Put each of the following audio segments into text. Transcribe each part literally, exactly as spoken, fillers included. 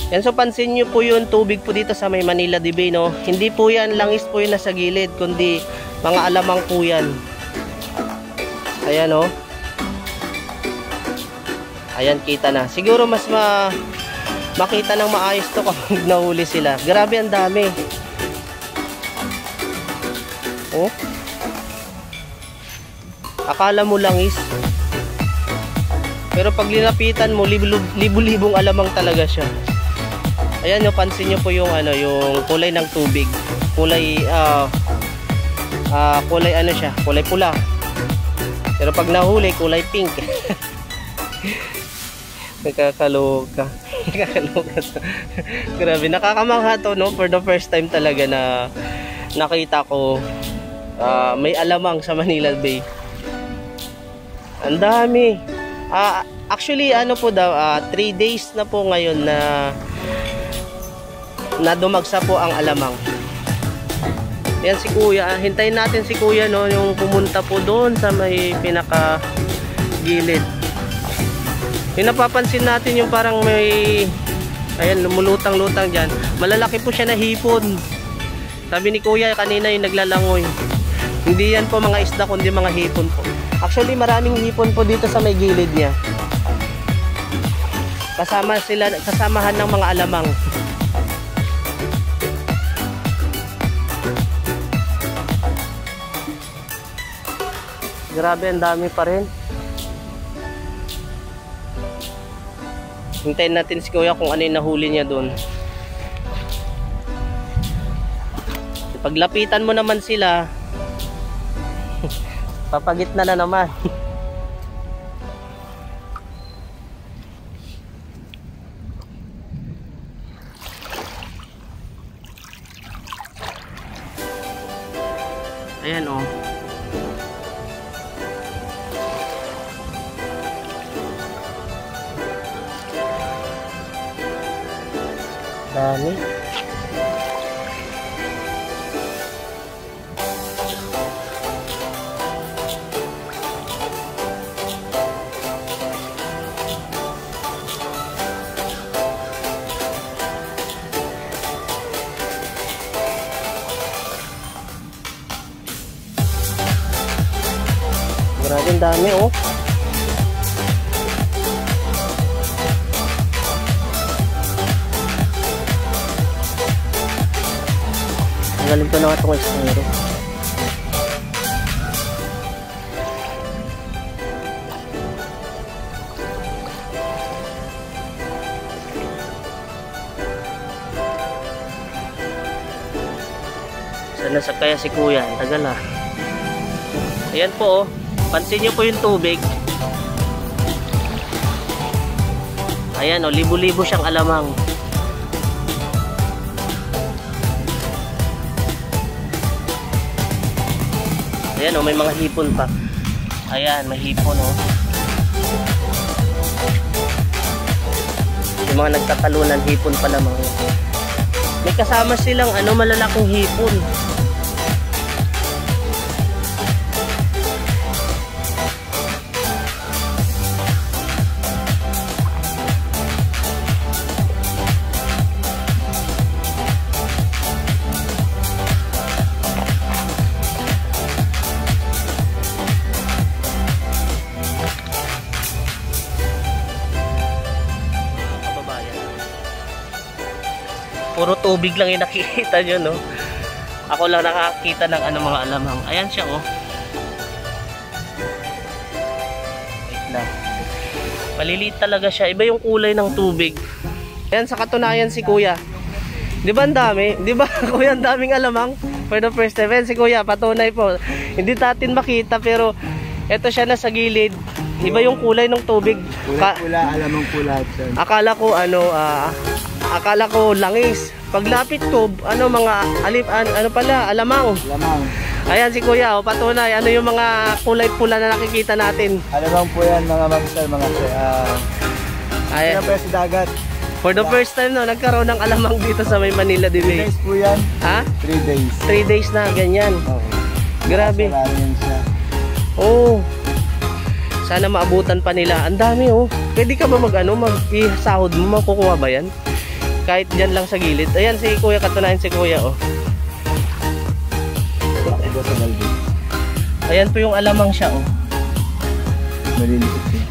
Yan, so pansin nyo po yung tubig po dito sa may Manila de Bay, no? Hindi po yan langis po yung nasa gilid, kundi mga alamang po yan. Ayan, oh. Ayan, kita na. Siguro mas ma makita ng maayos to kapag nahuli sila. Grabe, ang dami. Oh. Akala mo langis. Pero pag linapitan mo, libu-libong alamang talaga siya. Ayan, yung pansin nyo po yung ano, yung kulay ng tubig. Kulay uh, uh, kulay ano siya, kulay pula. Pero pag nahuli, kulay pink. Nakakaloka. Nakakaloka. Grabe, nakakamangha to, no? For the first time talaga na nakita ko uh, may alamang sa Manila Bay. Ang dami. Uh, actually, ano po daw, three uh, days na po ngayon na na dumagsa po ang alamang. Yan si Kuya, hintayin natin si Kuya, no, yung pumunta po doon sa may pinaka gilid. Yung napapansin natin yung parang may, ayan, lumulutang-lutang dyan. Malalaki po siya na hipon. Sabi ni Kuya kanina yung naglalangoy. Hindi yan po mga isda kundi mga hipon po. Actually maraming hipon po dito sa may gilid niya. Kasama sila, kasamahan ng mga alamang. Grabe, ang dami pa rin. Hintayin natin si Kuya kung ano yung nahuli niya doon. Paglapitan mo naman sila, papagitna na naman. Ayan, oh. Dami. Grabe, dami, oh. Galing pa na itong estero. Sana sa kaya si Kuya, tagal ah. Ayan po, oh. Pansin nyo po yung tubig. Ayan, oh, libo-libo siyang alamang. Ayan, oh, may mga hipon pa. Ayan, may hipon, oh. Yung mga nagtatalunan, hipon pa lamang. May kasama silang ano, malalaking hipon. Puro tubig lang yung nakikita nyo, no? Ako lang nakakita ng ano, mga alamang. Ayan siya, oh. Wait lang. Maliliit talaga siya. Iba yung kulay ng tubig. Ayan, sa katunayan si Kuya. Di ba ang dami? Di ba, Kuya, ang daming alamang? For the first time. Ayan, si Kuya, patunay po. Hindi natin makita, pero eto siya na sa gilid. Iba yung kulay ng tubig. Pula-pula, alamang pula. Akala ko, ano, ah... Uh, akala ko langis. Paglapit ko, ano mga alip, an, ano pala, alamang. Alamang. Ayan si Kuya, oh, patunay. Ano yung mga kulay pula na nakikita natin? Alamang po yan, mga magsal, mga uh, ayan. Kaya pa sa dagat. For the first time, no, nagkaroon ng alamang dito sa may Manila de Bay. three days po yan. Ha? three days. three days na, ganyan. Okay. Grabe. Siya. Oh. Sana maabutan pa nila. Ang dami, oh. Pwede ka ba mag, ano, mag-isahod mo? Makukuha ba yan? Kahit dyan lang sa gilid. Ayan si kuya, katunayan si kuya oh. Takbo sa balde. Ayan po yung alamang siya oh. Maliliit siya.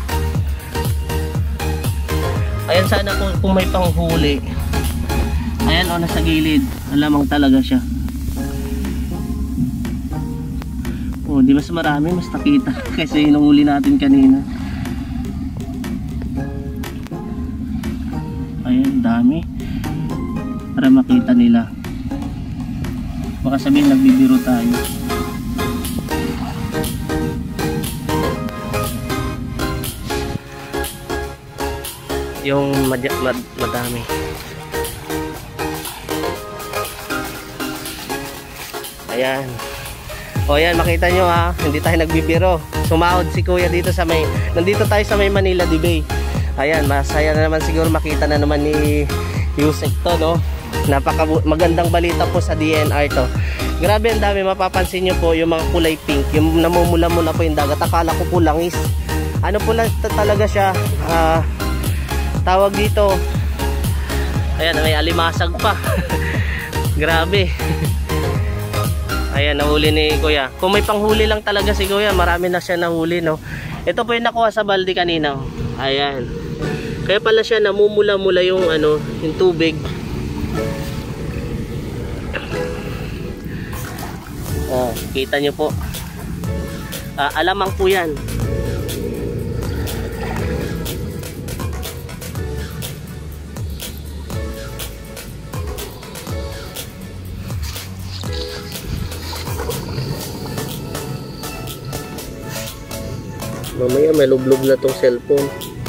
Ayan sana kung, kung may panghuli. Ayan oh, nasa gilid. Alamang talaga siya. Oh, di mas marami, mas nakita kasi yung huli natin kanina. Ayan, dami. Para makita nila. Baka sabihin nagbibiro tayo. Yung mad mad madami. Ayan. O yan, makita nyo ha, hindi tayo nagbibiro. Sumahod si kuya dito sa may, nandito tayo sa may Manila Di Bay. Ayan, masaya na naman siguro makita na naman ni Yusek to, no? Napaka magandang balita po sa D N R to. Grabe ang dami, mapapansin nyo po yung mga kulay pink, yung namumula-mula po yung dagat. Akala ko po langis. Ano po lang talaga siya, uh, tawag dito. Ayan, may alimasag pa. Grabe. Ayan, nahuli ni kuya. Kung may panghuli lang talaga si kuya, marami na siya nahuli, no? Ito po yung nakuha sa balde kanina. Ayan. Kaya pala siya namumula-mula yung ano, yung tubig. Oh, kita nyo po. Uh, alamang po yan. Mamaya may lublog na tong cellphone.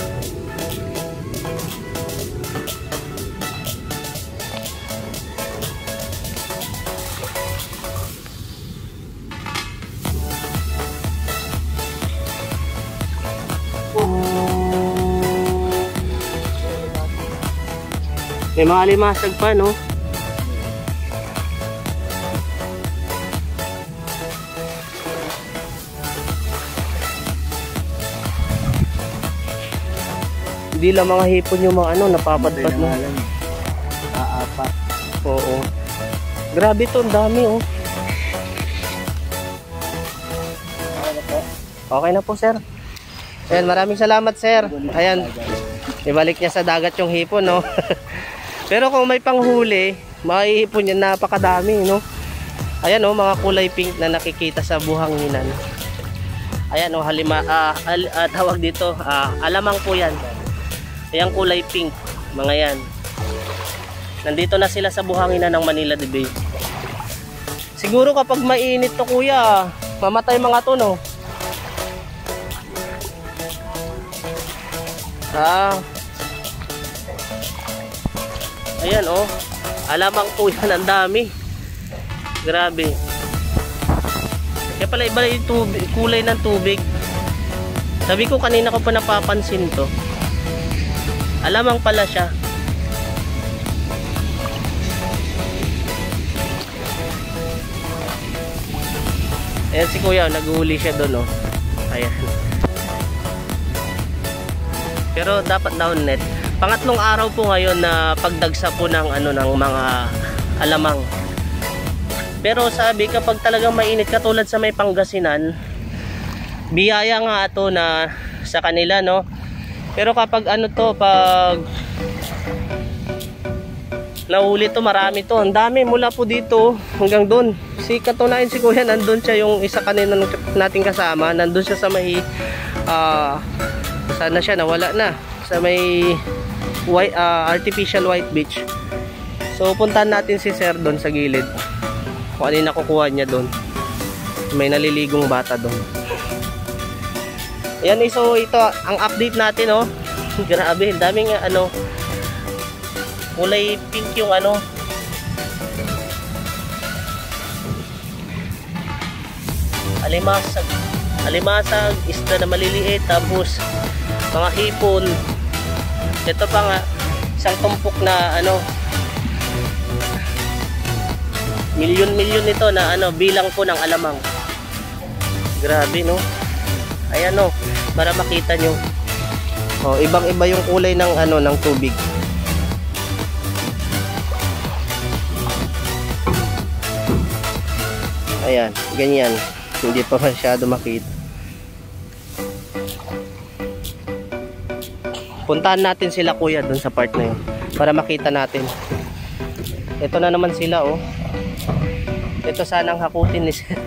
May mga limasag pa, no? Hindi lang mga hipon yung mga ano, napapadpad mo. Aapat. Oo. Grabe to, ang dami oh. Okay na po. Okay na po, sir. Ayan, maraming salamat, sir. Ayan, ibalik niya sa dagat yung hipon, no? Pero kung may panghuli, makihipon yan, napakadami, no? Ayan oh, mga kulay pink na nakikita sa buhanginan. Ayan oh, halima, ah, al, ah, tawag dito, ah, alamang po yan. Ayan kulay pink, mga yan. Nandito na sila sa buhanginan ng Manila Di Bay. Siguro kapag mainit to kuya, mamatay mga to, no? Ah. Ayan oh. Alamang po yan, ang dami. Grabe. Kaya pala iba yung tubig, kulay ng tubig. Sabi ko kanina ko pa napapansin to. Alamang pala siya. Ayan si kuya, naghuli siya doon oh. Ayan. Pero dapat down net. Pangatlong araw po ngayon na pagdagsa po ng ano ng mga alamang. Pero sabi kapag talagang mainit katulad sa may Pangasinan, biyaya nga ito na sa kanila, no? Pero kapag ano to, pag nahuli to, marami to, ang dami mula po dito hanggang doon. Si katunayan si kuya, nandun siya yung isa kanina nating kasama, nandun siya sa may uh, sana siya, nawala na sa may white, uh, artificial white beach. So puntahan natin si sir doon sa gilid kung ano yung nakukuha niya doon. May naliligong bata doon. Ayan, so ito ang update natin, oh. Grabe, daming ano, kulay pink yung ano. Alimasag, alimasag, isda na maliliit, tapos mga hipon. Ito pa nga, isang tumpok na ano, milyon-milyon ito na ano, bilang po ng alamang. Grabe, no? Ayan, no, para makita nyo. Oh, ibang-iba yung kulay ng ano, ng tubig. Ayan, ganyan. Hindi pa masyado makita. Puntahan natin sila kuya dun sa part na yun para makita natin. Ito na naman sila oh. Ito sanang hakutin ni sir.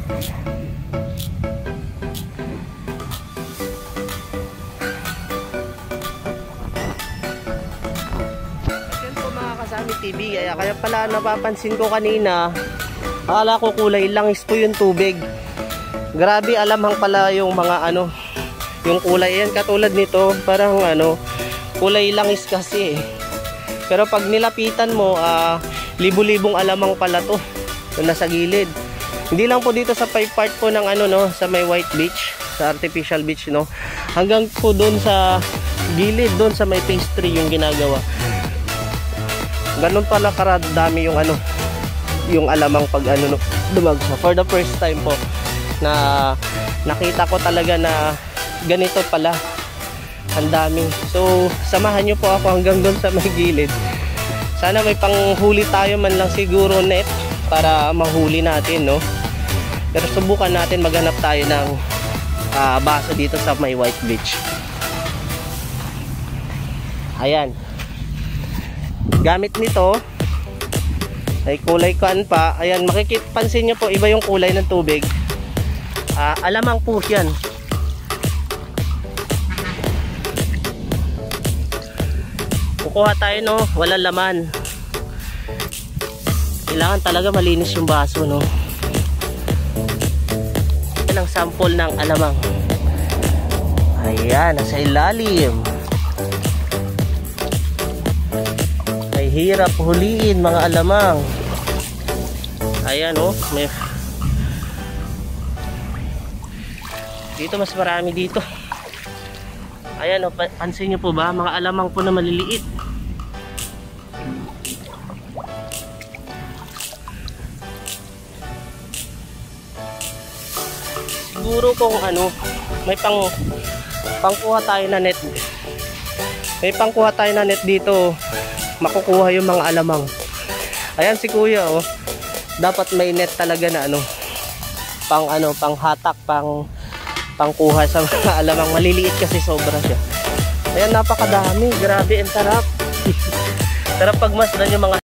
Ayan po mga Kasami T V. Kaya, kaya pala napapansin ko kanina, akala ko kulay langis po yung tubig. Grabe alamang pala yung mga ano, yung kulay yan katulad nito, parang ano, kulay langis kasi eh. Pero pag nilapitan mo, ah, libu-libong alamang pala to na nasa gilid. Hindi lang po dito sa five part po ng ano no, sa may white beach, sa artificial beach no. Hanggang po doon sa gilid, doon sa may phase three yung ginagawa. Ganun pala karadami yung ano, yung alamang pag ano no, dumagsa. For the first time po na nakita ko talaga na ganito pala. Ang dami. So, samahan nyo po ako hanggang doon sa may gilid. Sana may panghuli tayo man lang siguro net para mahuli natin, no? Pero subukan natin maghanap tayo ng uh, baso dito sa may white beach. Ayan. Gamit nito ay kulay kan pa. Ayan, makikipansin nyo po, iba yung kulay ng tubig. Uh, alamang po yan. Kukuha tayo no, walang laman. Kailangan talaga malinis yung baso no. Yan ang sample ng alamang. Ayan, nasa ilalim. Ay hirap huliin mga alamang. Ayan oh, may... dito mas marami dito. Ayan oh, pansin nyo po ba, mga alamang po na maliliit. Siguro kung ano, may pang pangkuha tayo na net. May pangkuha tayo na net dito, makukuha yung mga alamang. Ayan si kuya oh. Dapat may net talaga na ano, pang ano, pang hatak, pang pangkuha sa mga alamang. Maliliit kasi sobra siya. Ayan, napakadami. Grabe, ang sarap. Sarap pagmasdan yung mga